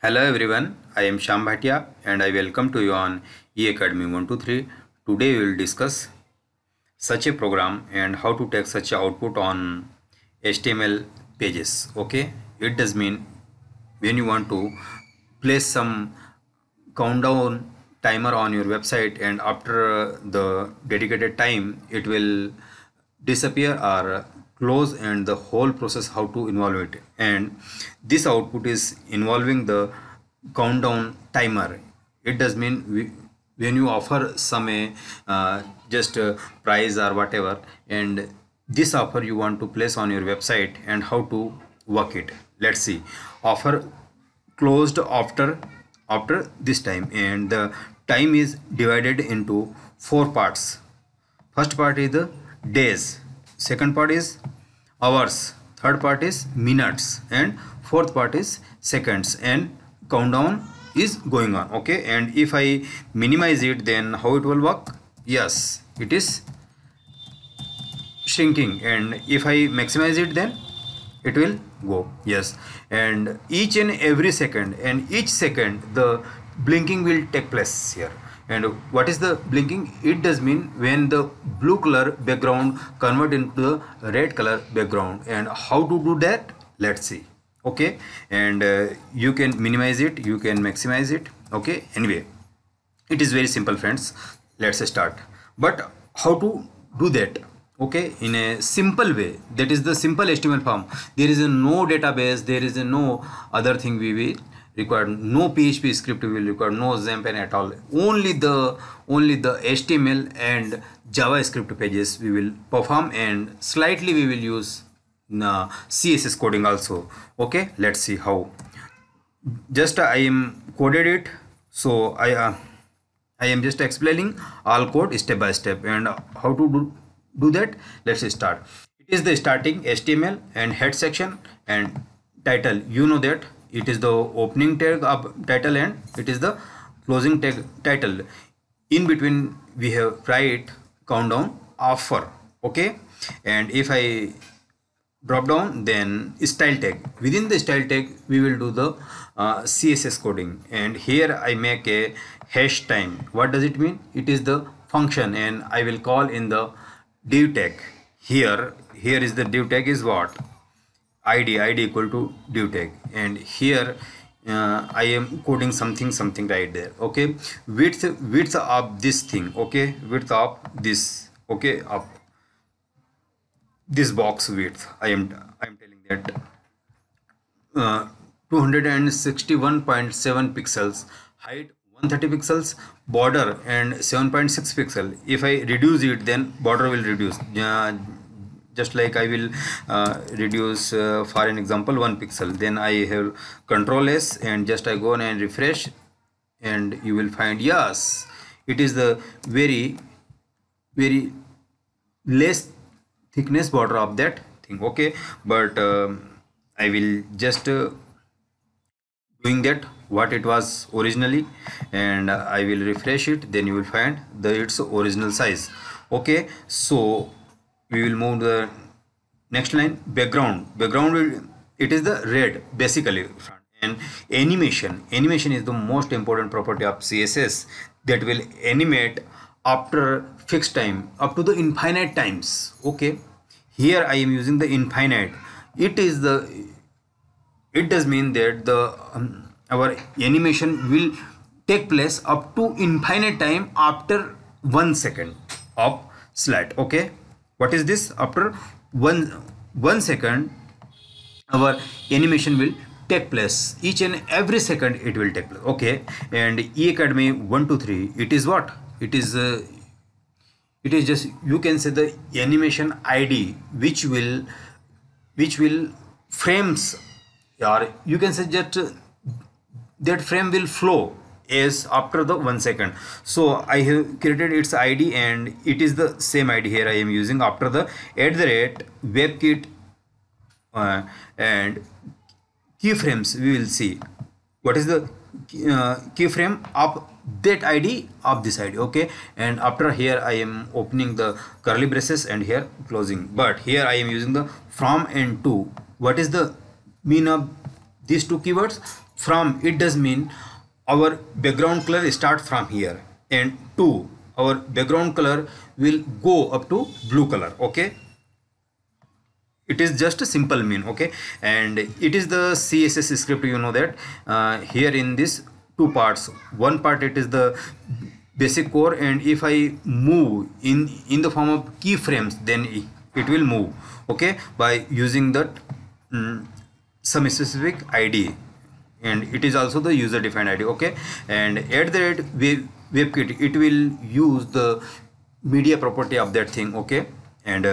Hello everyone, I am Sham Bhatia and I welcome to you on eAcademy 123. Today we will discuss such a program and how to take such a output on HTML pages. Okay, it does mean when you want to place some countdown timer on your website and after the dedicated time it will disappear or close, and the whole process how to involve it, and this output is involving the countdown timer. It does mean when you offer some just price or whatever, and this offer you want to place on your website and how to work it. Let's see. Offer closed after this time, and the time is divided into four parts. First part is the days, second part is hours, third part is minutes, and fourth part is seconds, and countdown is going on. Okay, and if I minimize it, then how it will work? Yes, it is shrinking, and if I maximize it, then it will go. Yes, and each and every second, and each second the blinking will take place here. And what is the blinking? It does mean when the blue color background convert into the red color background. And how to do that? Let's see. Okay, and you can minimize it, you can maximize it. Okay, anyway, it is very simple, friends. Let's start. But how to do that? Okay, in a simple way, that is the simple HTML form. There is no database, there is no other thing we will require, no PHP script we will require, no XAMPP at all. Only the HTML and JavaScript pages we will perform, and slightly we will use CSS coding also. Okay, let's see how. Just I am coded it, so I am just explaining all code step by step, and how to do that. Let's start. It is the starting HTML and head section and title. You know that it is the opening tag of title and it is the closing tag title. In between we have write countdown offer. Okay, and if I drop down, then style tag. Within the style tag we will do the CSS coding, and here I make a hash time. What does it mean? It is the function, and I will call in the div tag. Here is the div tag is what? id equal to div tag, and here I am coding something right there. Okay, width of this thing. Okay, width of this. Okay, of this box width, I am telling that 261.7 pixels, height 130 pixels, border and 7.6 pixel. If I reduce it, then border will reduce, just like I will reduce for an example 1 pixel. Then I have Control S and just I go on and refresh, and you will find, yes, it is the very less thickness border of that thing. Okay, but I will just doing that what it was originally, and I will refresh it, then you will find its original size. Okay, so we will move to the next line. Background will, it is the red basically. And animation is the most important property of CSS, that will animate after fixed time up to the infinite times. Okay, here I am using the infinite. It does mean that the our animation will take place up to infinite time after 1 second of slide. Okay, what is this? After one second our animation will take place. Each and every second it will take place. Okay, and eAcademy 123, it is what? It is just, you can say, the animation ID which will frames, or you can say that that frame will flow as after the 1 second. So I have created its ID, and it is the same ID here I am using after the @webkit and keyframes. We will see what is the keyframe of that ID of this ID. Okay, and after here I am opening the curly braces and here closing, but here I am using the from and to. What is the mean of these two keywords? from, it does mean our background color start from here, and 2, our background color will go up to blue color. Okay, it is just a simple mean. Okay, and it is the CSS script, you know that here in this two parts, one part it is the basic core, and if I move in the form of keyframes, then it will move. Okay, by using that some specific ID, and it is also the user defined ID. Okay, and at the rate WebKit, it will use the media property of that thing. Okay, and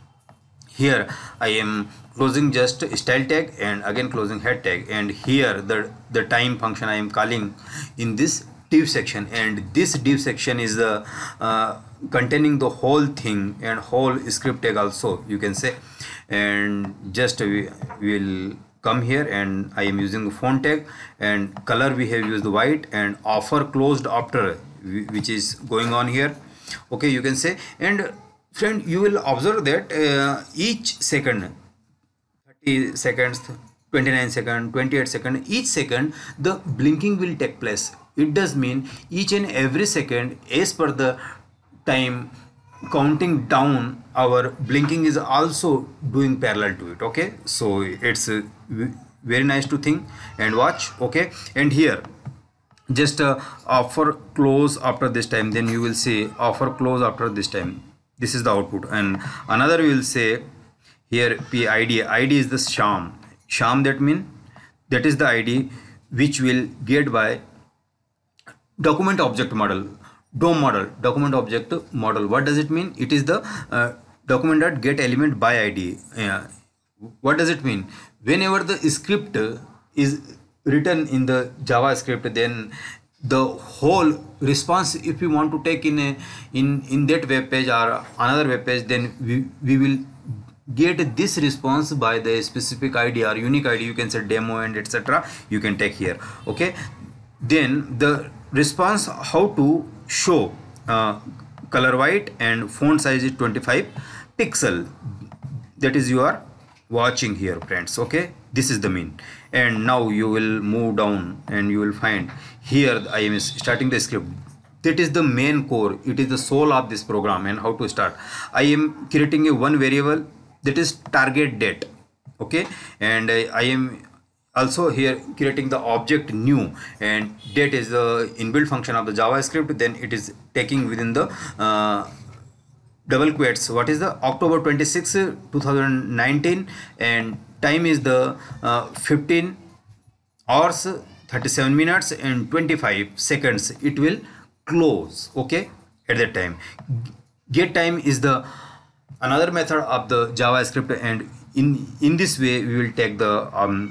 here I am closing just style tag and again closing head tag, and here the time function I am calling in this div section, and this div section is the containing the whole thing and whole script tag also, you can say. And just we will come here, and I am using the font tag, and color we have used white, and offer closed after, which is going on here. Okay, you can say. And friend, you will observe that each second, 30 seconds, 29 seconds, 28 seconds, each second the blinking will take place. It does mean each and every second, as per the time counting down, our blinking is also doing parallel to it. Okay, so it's very nice to think and watch. Okay, and here just offer close after this time, then you will see offer close after this time. This is the output. And another we will say here id is the sham, that mean that is the ID which will get by document object model, DOM model, document object model. What does it mean? It is the document that get element by ID. What does it mean? Whenever the script is written in the JavaScript, then the whole response, if we want to take in that web page or another web page, then we will get this response by the specific ID or unique ID, you can say demo and etc. you can take here. Okay, then the response how to show color white and font size is 25 pixel, that is you are watching here, friends. Okay, this is the mean. And now you will move down and you will find here I am starting the script. That is the main core, it is the soul of this program. And how to start, I am creating a one variable, that is target date. Okay, and I am also here creating the object new, and date is the inbuilt function of the JavaScript. Then it is taking within the double quotes, what is the October 26, 2019, and time is the 15 hours 37 minutes and 25 seconds. It will close. Okay, at that time. Get time is the another method of the JavaScript, and in this way we will take the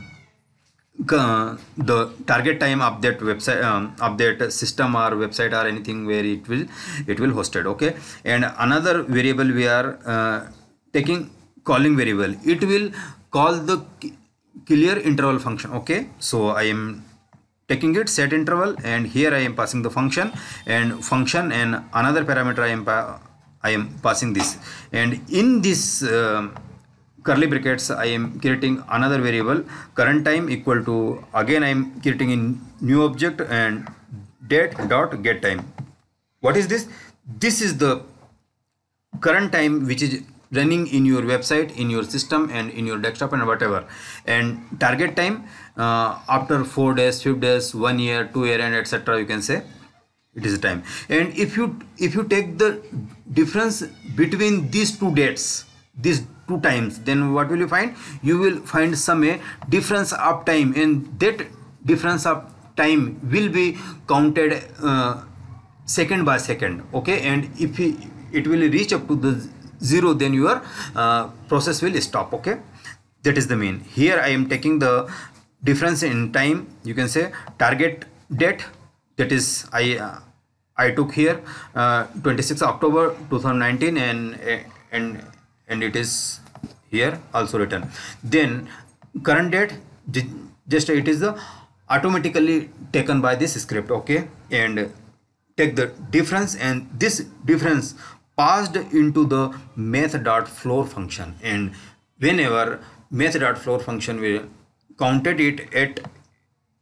target time of that website, of that system or website or anything where it will hosted. Okay, and another variable we are taking calling variable, it will call the clear interval function. Okay, so I am taking it set interval, and here I am passing the function and another parameter I am passing this, and in this curly brackets I am creating another variable current time equal to, again I am creating in new object and date dot get time. What is this? This is the current time which is running in your website, in your system and in your desktop and whatever, and target time after 4 days, 5 days, 1 year, 2 year and etc. you can say it is time. And if you take the difference between these two dates, these two times, then what will you find? You will find some a difference of time, and that difference of time will be counted second by second. Okay, and if it will reach up to the 0, then your process will stop. Okay, that is the mean. Here I am taking the difference in time, you can say target date, that is I took here 26 October 2019, and it is here also written. Then current date, just it is the automatically taken by this script. Okay, and take the difference, and this difference passed into the math.floor function, and whenever math.floor function will counted it at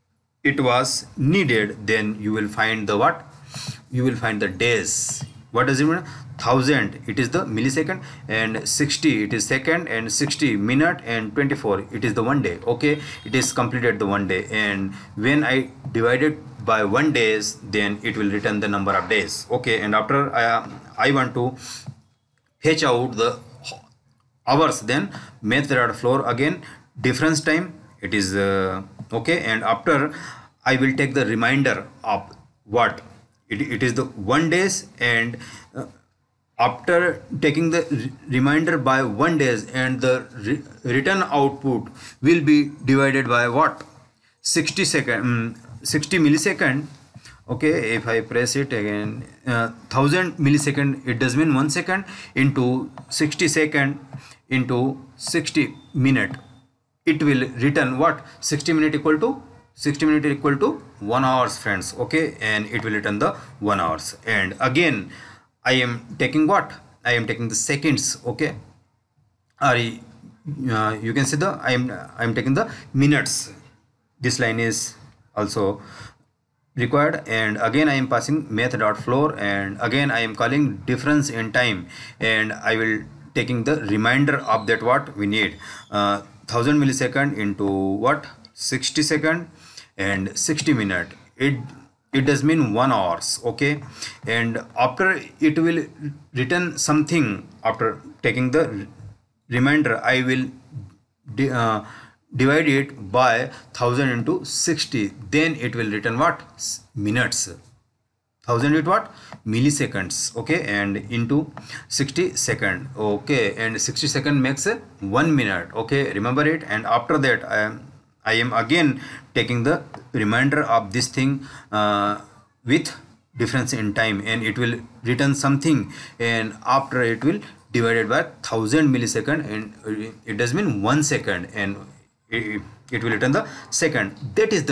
it was needed, then you will find the what? You will find the days. What does it mean? 1000 it is the millisecond, and 60 it is second, and 60 minute, and 24 it is the 1 day. Okay, it is completed the 1 day, and when I divided by 1 days, then it will return the number of days. Okay, and after I want to fetch out the hours, then method floor again difference time it is okay, and after I will take the reminder of what it is the 1 days, and after taking the reminder by 1 days, and the return output will be divided by what? 60 millisecond. Okay, if I press it again, 1000 millisecond, it does mean 1 second, into 60 second into 60 minute, it will return what? 60 minute equal to 1 hours, friends. Okay, and it will return the 1 hours, and again I am taking what? I am taking the seconds. Okay, or you can see the I am taking the minutes. This line is also required, and again I am passing math.floor, and again I am calling difference in time, and I will taking the reminder of that what we need, 1000 millisecond into what? 60 second and 60 minute, it does mean 1 hours. Okay, and after it will return something. After taking the reminder, I will divide it by 1000 into 60, then it will return what? Minutes. 1000 it what? Milliseconds. Okay, and into 60 second. Okay, and 60 second makes 1 minute. Okay, remember it. And after that I am again taking the reminder of this thing with difference in time, and it will return something, and after it will divided by 1000 millisecond, and it does mean 1 second, and it will return the second. That is the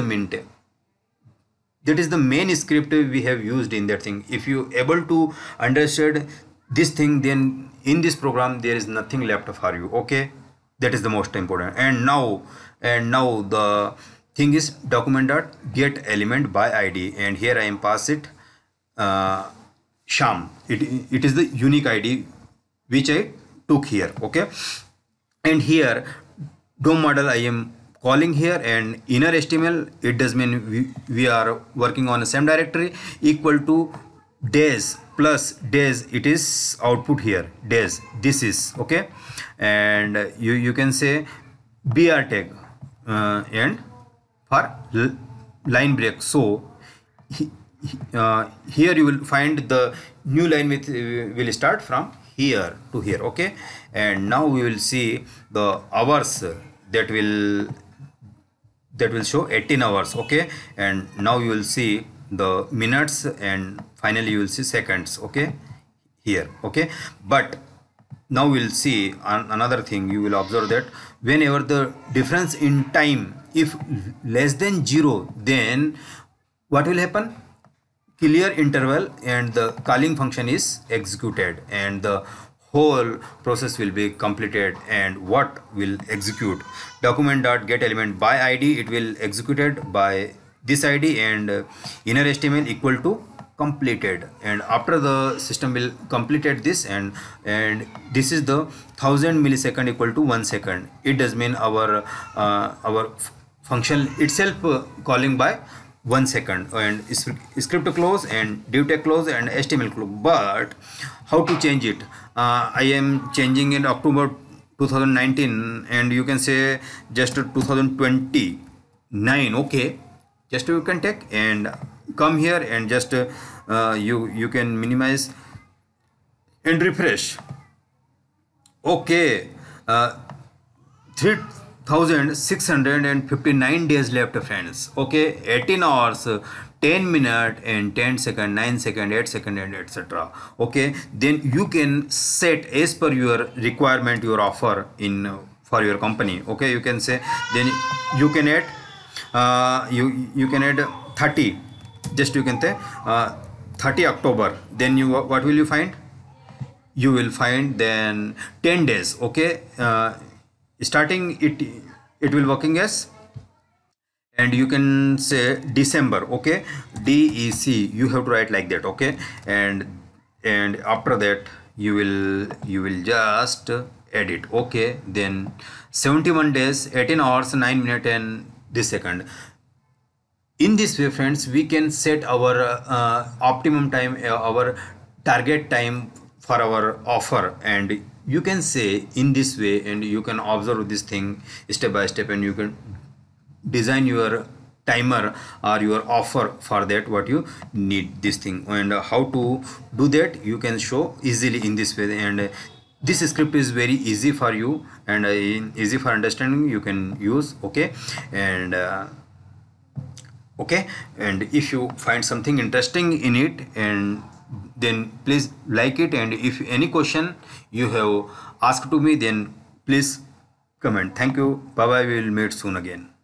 main script we have used in that thing. If you able to understand this thing, then in this program there is nothing left for you. Okay, that is the most important. And now the thing is document dot get element by id, and here I am pass it sham. It is the unique id which I took here. Okay, and here DOM model I am calling here, and inner HTML, it does mean we are working on the same directory, equal to days plus days, it is output here days, this is okay. And you can say br tag and for line break. So here you will find the new line with will start from here to here. Okay, and now we will see the hours that will show 18 hours. Okay, and now you will see the minutes, and finally you will see seconds. Okay, here. Okay, but now we will see another thing. You will observe that whenever the difference in time if less than 0, then what will happen? Clear interval, and the calling function is executed, and the whole process will be completed. And what will execute? Document dot get element by id, it will executed by this id, and inner HTML equal to completed, and after the system will completed this, and this is the 1000 millisecond equal to 1 second. It does mean our function itself calling by 1 second, and script close and div tag close and HTML close. But how to change it? I am changing in October 2019, and you can say just 2029. Okay, just you can take and come here, and just you can minimize and refresh. Okay, 3659 days left, friends. Okay, 18 hours 10 minutes and 10 second, 9 second, 8 second, and etc. Okay, then you can set as per your requirement your offer in for your company. Okay, you can say then you can add you can add 30, just you can say 30 October. Then you what will you find? You will find then 10 days. Okay, starting it will working as and you can say December. Okay, DEC, you have to write like that. Okay, and after that you will just edit. Okay, then 71 days, 18 hours, 9 minutes and this second. In this way, friends, we can set our optimum time, our target time for our offer, and you can say in this way, and you can observe this thing step by step, and you can design your timer or your offer for that what you need this thing. And how to do that you can show easily in this way. And this script is very easy for you, and easy for understanding, you can use. Okay, and okay, and if you find something interesting in it, and then please like it, and if any question you have asked to me, then please comment. Thank you, bye bye, we will meet soon again.